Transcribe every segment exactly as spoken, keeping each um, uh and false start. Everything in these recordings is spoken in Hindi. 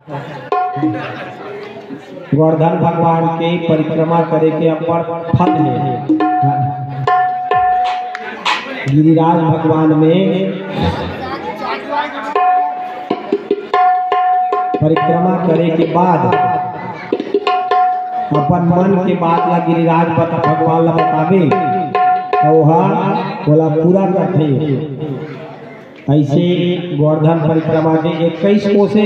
गोवर्धन भगवान के परिक्रमा करे के अपर फल है। गिरिराज भगवान में परिक्रमा करे के बाद अपन मन के बात ला गिरिराज बता भगवान ला बतावे बोला पूरा करते। ऐसे गोवर्धन परिक्रमा के इक्कीस कोसे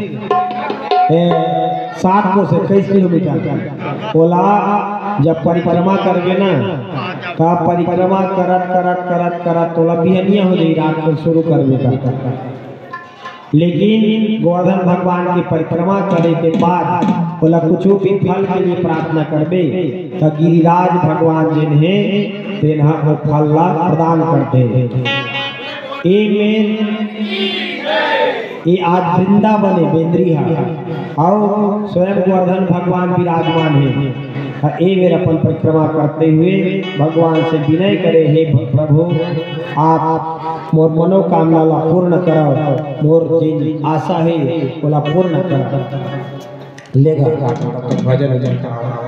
सात कोस इक्कीस किलोमीटर बोला जब परिक्रमा करवे ना तब परिक्रमा करत करत करत करत तोला बिहनिया हो जाई रात को शुरू करवे का। लेकिन गोवर्धन भगवान की परिक्रमा करे के बाद बोला कुछ भी फल के लिए प्रार्थना करबे तो गिरिराज भगवान जिन्हें तेना वो फल ला प्रदान करते हैं। ये आज वृंदावन है बेंद्रिया और स्वयं गोवर्धन भगवान विराजमान है। ए मेरा अपन परिक्रमा करते हुए भगवान से विनय करे हे प्रभु आप मोर मनोकामना ला पूर्ण करो, मोर जिन आशा है बोला पूर्ण करो। लेगा भजन भजन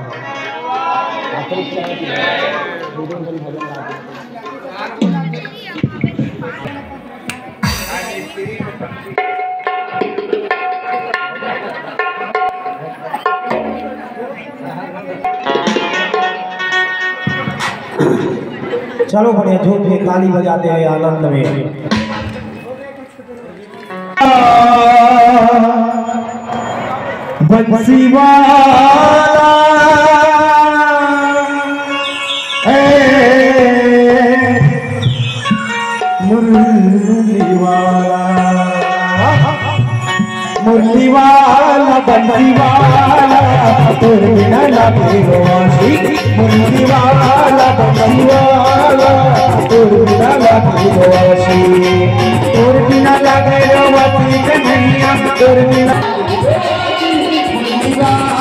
चलो बढ़िया झूम के ताली बजाते हैं आनंद में। बंसी वाला मुरली वाला मुरली वाला बंसी वाला तोर बिना लागे रोशी मुरली वाला बंसी वाला तोर बिना लागे रोशी तोर बिना लागे रोशी कन्हैया तोर बिना